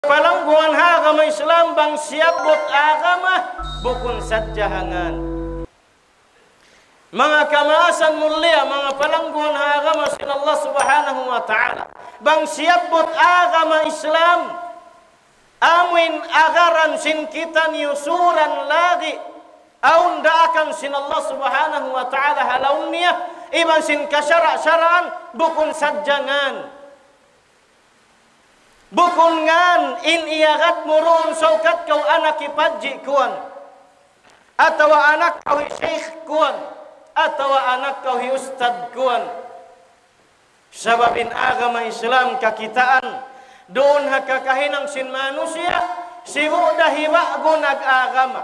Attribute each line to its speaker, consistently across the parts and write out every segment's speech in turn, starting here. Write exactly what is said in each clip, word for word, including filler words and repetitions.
Speaker 1: Palangguan agama Islam bang siabot agama bukun sadjahangan. Mga kamaasan mulia, mga palangguan agama sin Allah subhanahu wa ta'ala. Bang siabot agama Islam. Amin agaran sin kita niusuran lagi. Aun daakan sin Allah subhanahu wa ta'ala halaunia. Iban sin kasyara-syaraan bukun sadjangan. Bukun ngan in iyagat murun saukat kau anak ipaji kuan. Atau anak kau syekh kuan. Atau anak kau ustad kuan. Sababin agama Islam kakitaan. Doon hakakahinang sin manusia. Simu dahiwa gunag agama.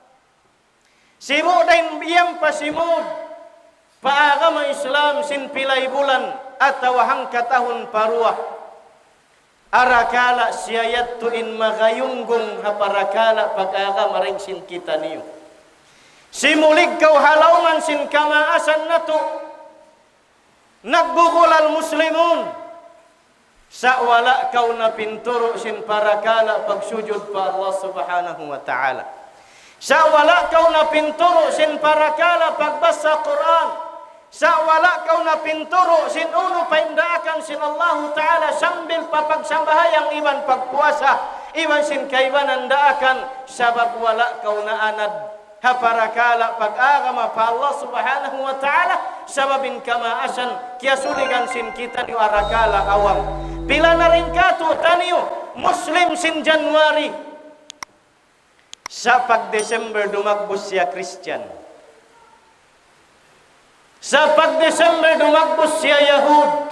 Speaker 1: Simu dahin iyang pasimud. Paagama Islam sin pilay bulan. Atau hangkatahun paruah. Arakala siyayat tuin magayunggung haparakala pag-aga maring sin kita niyo. Simulig kau halauman sin kamaasan na to. Nagbugulal muslimun. Sa wala kau na pinturo sin parakala pagsujud pa Allah subhanahu wa ta'ala. Sa wala kau na pinturo sin parakala pagbasa Quran. Sa wala kau na pinturo sin uno paindaakan sin Allah Ta'ala sambil papagsambahayang iban pagpuasa iban sin kaibanan daakan sabab wala kau na anad haparakala pag-agama pa Allah Subhanahu wa Ta'ala sababin kamaasan kiasuligan sin kita ni arakala awam pila na rin kato taniyo Muslim sin January sa pag-December dumagbos siya Christian. Sa pag-December dumagbos siya Yahud.